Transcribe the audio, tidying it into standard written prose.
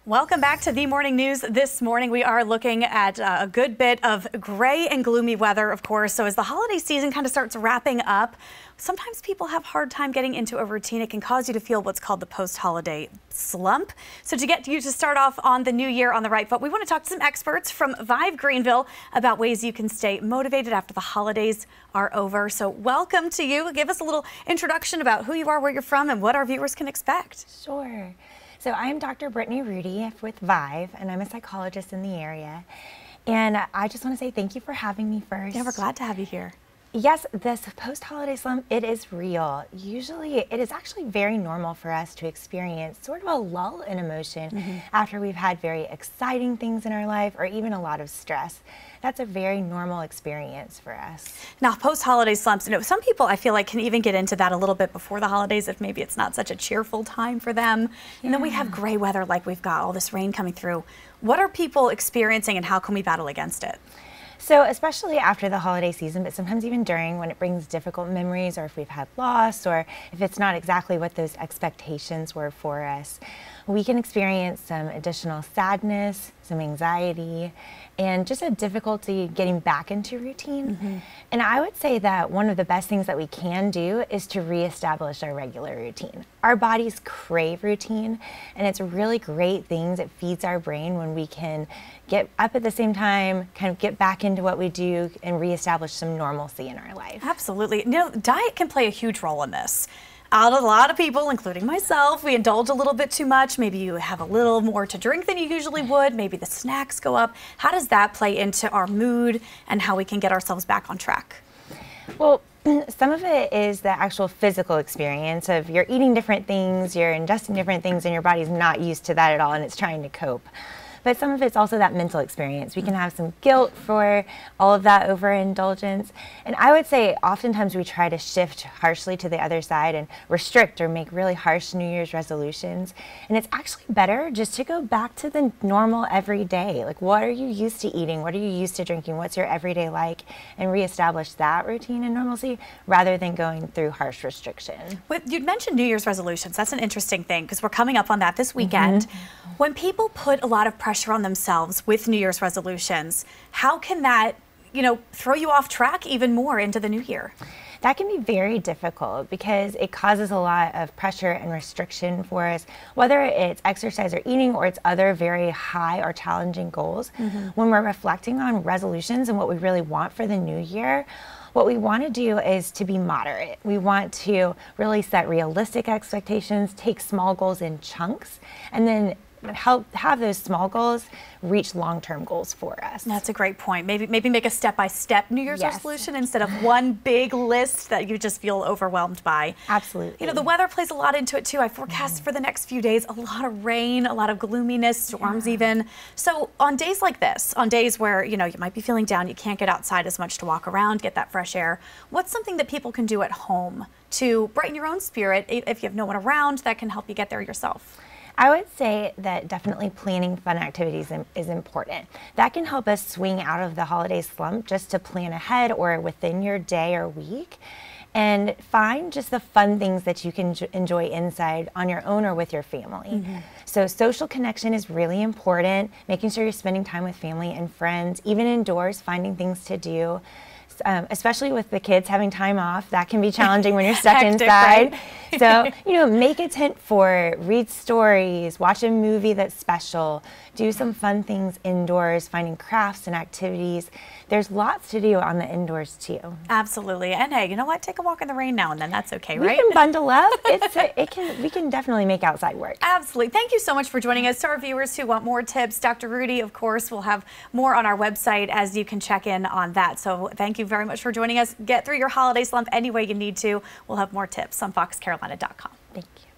Welcome back to the Morning News. This morning we are looking at a good bit of gray and gloomy weather, of course. So as the holiday season kind of starts wrapping up, sometimes people have a hard time getting into a routine. It can cause you to feel what's called the post-holiday slump. So to get you to start off on the new year on the right foot, we want to talk to some experts from Vive Greenville about ways you can stay motivated after the holidays are over. So welcome to you. Give us a little introduction about who you are, where you're from, and what our viewers can expect. Sure. So I'm Dr. Brittany Rudy with Vive, and I'm a psychologist in the area. And I just want to say thank you for having me first. Yeah, we're glad to have you here. Yes, this post-holiday slump, it is real. Usually, it is actually very normal for us to experience sort of a lull in emotion after we've had very exciting things in our life or even a lot of stress. That's a very normal experience for us. Now, post-holiday slumps, some people I feel like can even get into that a little bit before the holidays if maybe it's not such a cheerful time for them. Yeah. And then we have gray weather like we've got all this rain coming through. What are people experiencing and how can we battle against it? So especially after the holiday season, but sometimes even during, when it brings difficult memories or if we've had loss or if it's not exactly what those expectations were for us, we can experience some additional sadness, some anxiety, and just a difficulty getting back into routine. And I would say that one of the best things that we can do is to reestablish our regular routine. Our bodies crave routine, and it's really great things. It feeds our brain when we can get up at the same time, kind of get back into what we do and reestablish some normalcy in our life. Absolutely. Diet can play a huge role in this. A lot of people, including myself, we indulge a little bit too much. Maybe you have a little more to drink than you usually would. Maybe the snacks go up. How does that play into our mood and how we can get ourselves back on track? Well, some of it is the actual physical experience of you're eating different things, you're ingesting different things, and your body's not used to that at all, and it's trying to cope. But some of it's also that mental experience. We can have some guilt for all of that overindulgence. And I would say oftentimes we try to shift harshly to the other side and restrict or make really harsh New Year's resolutions. And it's actually better just to go back to the normal everyday. Like, what are you used to eating? What are you used to drinking? What's your everyday like? And reestablish that routine and normalcy rather than going through harsh restriction. You'd mentioned New Year's resolutions. That's an interesting thing because we're coming up on that this weekend. When people put a lot of pressure on themselves with New Year's resolutions, how can that, throw you off track even more into the new year? That can be very difficult because it causes a lot of pressure and restriction for us, whether it's exercise or eating or it's other very high or challenging goals. When we're reflecting on resolutions and what we really want for the new year, what we want to do is to be moderate. We want to really set realistic expectations, take small goals in chunks, and then have those small goals reach long-term goals for us. That's a great point. Maybe make a step-by-step New Year's resolution instead of one big list that you just feel overwhelmed by. Absolutely. The weather plays a lot into it too. I forecast for the next few days a lot of rain, a lot of gloominess, storms even. So on days like this, on days where you might be feeling down, you can't get outside as much to walk around, get that fresh air, what's something that people can do at home to brighten your own spirit if you have no one around that can help you get there yourself? I would say that definitely planning fun activities is important. That can help us swing out of the holiday slump just to plan ahead or within your day or week and find just the fun things that you can enjoy inside on your own or with your family. So social connection is really important, making sure you're spending time with family and friends, even indoors, finding things to do. Especially with the kids having time off, that can be challenging when you're stuck inside. Right? So, make a tent fort, read stories, watch a movie that's special, do some fun things indoors, finding crafts and activities. There's lots to do on the indoors too. Absolutely. And hey, you know what? Take a walk in the rain now and then. That's okay, right? We can bundle up. We can definitely make outside work. Absolutely. Thank you so much for joining us. To our viewers who want more tips, Dr. Rudy, of course, will have more on our website as you can check in on that. So thank you very much for joining us. Get through your holiday slump any way you need to. We'll have more tips on foxcarolina.com. Thank you.